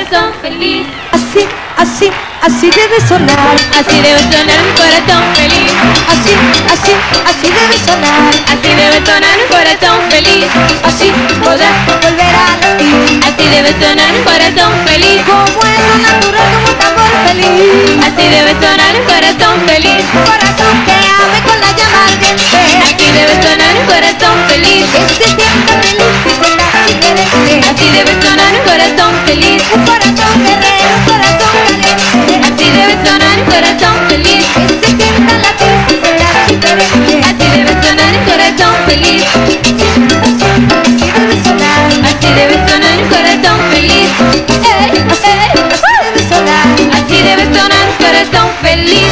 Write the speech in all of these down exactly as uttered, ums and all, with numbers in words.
corazón feliz. Así, así, así debe sonar. Así debe sonar un corazón feliz. Así, así, así debe sonar. Así debe sonar un corazón feliz. Así podrás volver a latir. Así debe sonar un corazón feliz. Como es lo natural, como un tambor feliz. Así debe sonar un corazón feliz. Un corazón que ame con la llama ardiente. Así debe sonar un corazón feliz. Que se sienta feliz y se da diferente. Así debe sonar un corazón feliz. Un corazón guerrero, un corazón caliente. Así debe sonar un corazón feliz. Que se sienta latir y se da diferente. Así debe sonar un corazón feliz. Así debe sonar. Así debe sonar un corazón feliz. Ey, ey, así debe sonar. Así debe sonar un corazón feliz.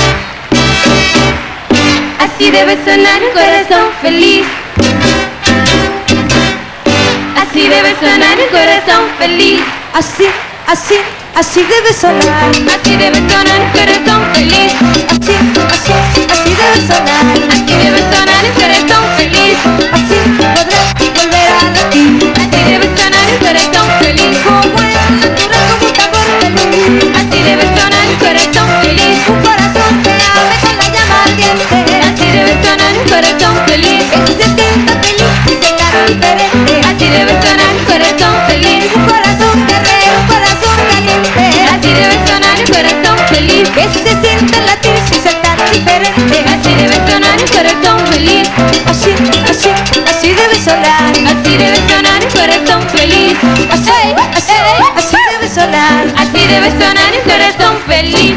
Así debe sonar un corazón feliz. Así debe sonar un corazón feliz. Así, así, así debe sonar. Así debe sonar un corazón feliz. Así, así, así debe sonar. Así debe sonar un corazón feliz. Así podrás volver a latir. Así debe sonar un corazón feliz. Como es natural, como un tambor feliz. Así debe sonar un corazón feliz. Un corazón que ame con la llama ardiente. Así debe sonar un corazón feliz. Que se sienta feliz y se da diferente. Así debe sonar un corazón feliz. Un corazón guerrero, un corazón caliente. Así debe sonar un corazón feliz. Que se sienta latir sin saltar diferente. Así debe sonar un corazón feliz. Así, así, así debe sonar. Así debe sonar un corazón feliz. Así, así, así debe sonar. Así debe sonar un corazón feliz.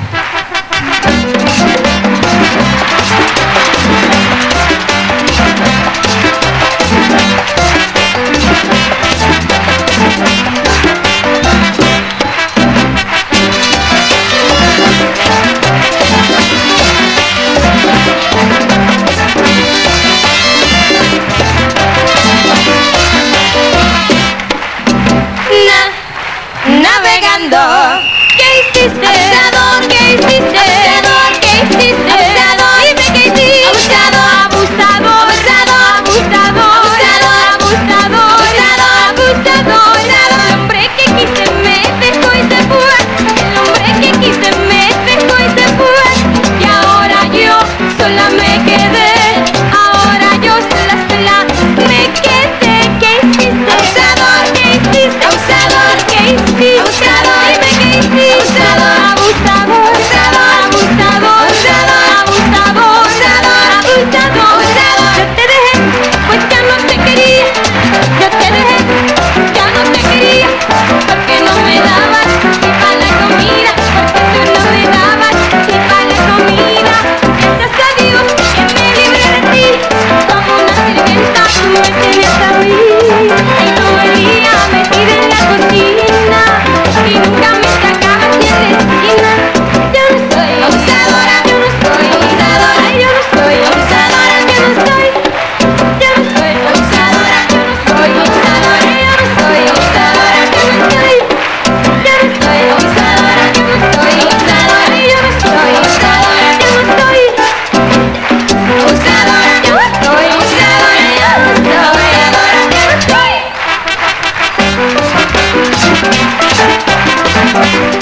Navegando. ¿Qué hiciste? Abusador, ¿Qué hiciste? Abusador, ¿Qué hiciste? Abusador, Dime qué hiciste. Abusador, Abusador, Abusador, abusador, abusador, Abusador, abusador. El hombre que quise me dejó y se fue. El hombre que quise me dejó y se fue. Y ahora yo sola me quedé. Ahora yo sola, sola me quedé. ¿Qué hiciste? Abusador, ¿Qué hiciste? Abusador, ¿Qué hiciste? Abusador, Dime qué hiciste. Abusador, Abusador, abusador, abusador, abusador. Yo te dejé, pues ya no te quería. Yo te dejé, ya no te quería. Porque no me dabas ni para la comida. Porque tú no me dabas ni para la comida. Gracias a Dios que me libré de ti. Como una sirvienta tú me tenías a mí. Y todo el día metida en la cocina. Y nunca me sacabas ni a la esquina. Yo no soy abusadora, yo no soy abusadora, yo no soy abusadora, yo no soy. Yo no soy abusadora, yo no soy abusadora, yo no soy abusadora, yo no soy. Yo no soy abusadora, yo no soy abusadora, yo no soy abusadora, yo no soy. Abusadora, yo no soy abusadora, yo no soy abusadora, yo no soy.